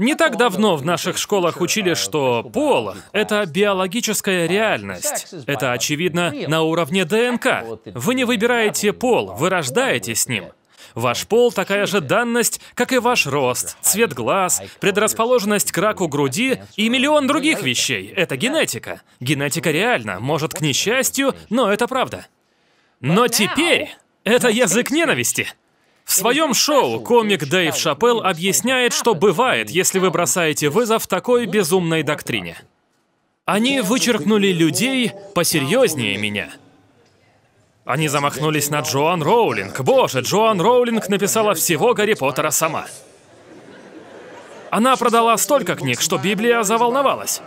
Не так давно в наших школах учили, что пол — это биологическая реальность. Это очевидно на уровне ДНК. Вы не выбираете пол, вы рождаетесь с ним. Ваш пол — такая же данность, как и ваш рост, цвет глаз, предрасположенность к раку груди и миллион других вещей. Это генетика. Генетика реальна, может, к несчастью, но это правда. Но теперь это язык ненависти. В своем шоу комик Дэйв Шапелл объясняет, что бывает, если вы бросаете вызов такой безумной доктрине. Они вычеркнули людей посерьезнее меня. Они замахнулись на Джоан Роулинг. Боже, Джоан Роулинг написала всего Гарри Поттера сама. Она продала столько книг, что Библия заволновалась.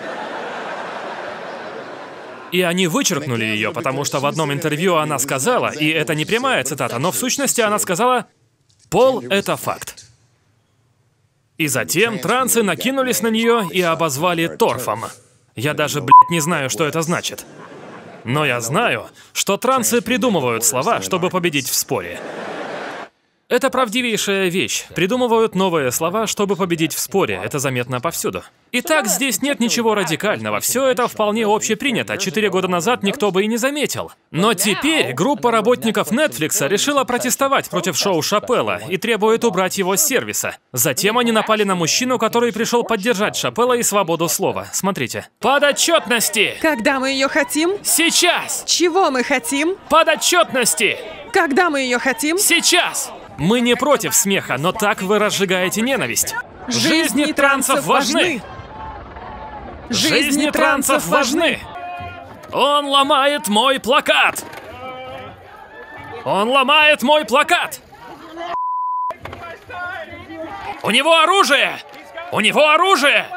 И они вычеркнули ее, потому что в одном интервью она сказала, и это не прямая цитата, но в сущности она сказала: «Пол — это факт». И затем трансы накинулись на нее и обозвали торфом. Я даже, блядь, не знаю, что это значит. Но я знаю, что трансы придумывают слова, чтобы победить в споре. Это правдивейшая вещь. Придумывают новые слова, чтобы победить в споре. Это заметно повсюду. Итак, здесь нет ничего радикального. Все это вполне общепринято. 4 года назад никто бы и не заметил. Но теперь группа работников Netflix решила протестовать против шоу Шапелла и требует убрать его с сервиса. Затем они напали на мужчину, который пришел поддержать Шапелла и свободу слова. Смотрите. Подотчетности! Когда мы ее хотим? Сейчас! Чего мы хотим? Подотчетности! Когда мы ее хотим? Сейчас! Мы не против смеха, но так вы разжигаете ненависть. Жизни трансов важны! Жизни трансов важны! Он ломает мой плакат! Он ломает мой плакат! У него оружие! У него оружие!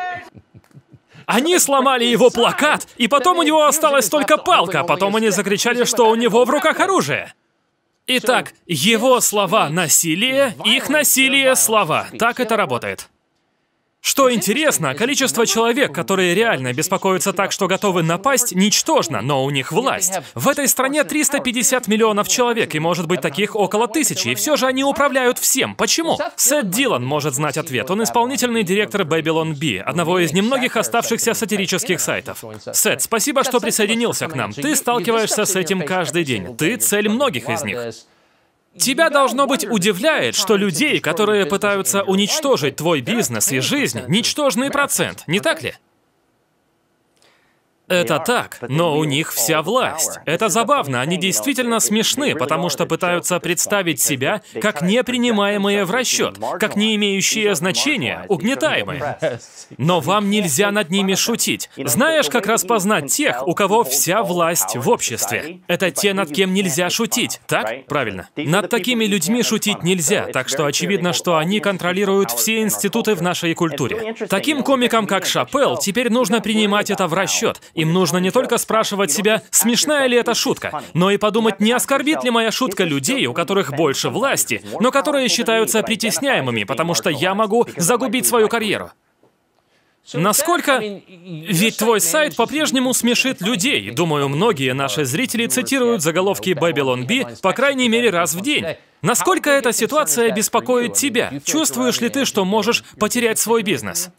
Они сломали его плакат, и потом у него осталась только палка, а потом они закричали, что у него в руках оружие. Итак, его слова — насилие, их насилие — слова. Так это работает. Что интересно, количество человек, которые реально беспокоятся так, что готовы напасть, ничтожно, но у них власть. В этой стране 350 миллионов человек, и может быть таких около 1000, и все же они управляют всем. Почему? Сет Дилан может знать ответ. Он исполнительный директор Babylon Bee, одного из немногих оставшихся сатирических сайтов. Сет, спасибо, что присоединился к нам. Ты сталкиваешься с этим каждый день. Ты цель многих из них. Тебя, должно быть, удивляет, что людей, которые пытаются уничтожить твой бизнес и жизнь, ничтожный процент, не так ли? Это так, но у них вся власть. Это забавно, они действительно смешны, потому что пытаются представить себя как непринимаемые в расчет, как не имеющие значения, угнетаемые. Но вам нельзя над ними шутить. Знаешь, как распознать тех, у кого вся власть в обществе? Это те, над кем нельзя шутить, так? Правильно. Над такими людьми шутить нельзя, так что очевидно, что они контролируют все институты в нашей культуре. Таким комикам, как Шапелл, теперь нужно принимать это в расчет. Им нужно не только спрашивать себя, смешная ли эта шутка, но и подумать, не оскорбит ли моя шутка людей, у которых больше власти, но которые считаются притесняемыми, потому что я могу загубить свою карьеру. Насколько... Ведь твой сайт по-прежнему смешит людей. Думаю, многие наши зрители цитируют заголовки Babylon Bee по крайней мере раз в день. Насколько эта ситуация беспокоит тебя? Чувствуешь ли ты, что можешь потерять свой бизнес?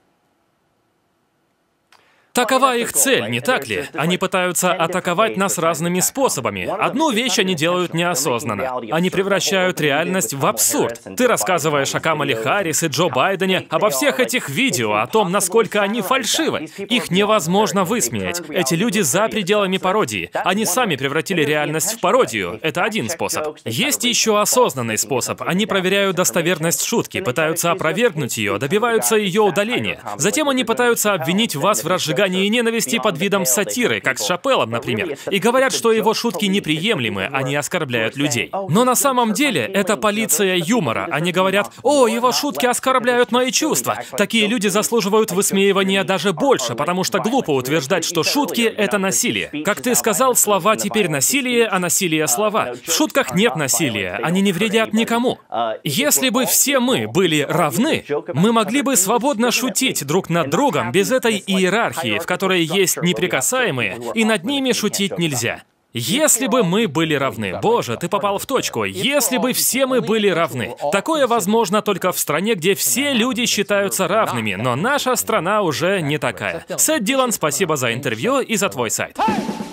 Такова их цель, не так ли? Они пытаются атаковать нас разными способами. Одну вещь они делают неосознанно. Они превращают реальность в абсурд. Ты рассказываешь о Камале Харрис и Джо Байдене, обо всех этих видео, о том, насколько они фальшивы. Их невозможно высмеять. Эти люди за пределами пародии. Они сами превратили реальность в пародию. Это один способ. Есть еще осознанный способ. Они проверяют достоверность шутки, пытаются опровергнуть ее, добиваются ее удаления. Затем они пытаются обвинить вас в разжигании и ненависти под видом сатиры, как с Шапеллом, например, и говорят, что его шутки неприемлемы, они оскорбляют людей. Но на самом деле это полиция юмора. Они говорят: «О, его шутки оскорбляют мои чувства». Такие люди заслуживают высмеивания даже больше, потому что глупо утверждать, что шутки — это насилие. Как ты сказал, слова теперь насилие, а насилие — слова. В шутках нет насилия, они не вредят никому. Если бы все мы были равны, мы могли бы свободно шутить друг над другом без этой иерархии, в которой есть неприкасаемые, и над ними шутить нельзя. Если бы мы были равны, боже, ты попал в точку, если бы все мы были равны. Такое возможно только в стране, где все люди считаются равными, но наша страна уже не такая. Сет Дилан, спасибо за интервью и за твой сайт.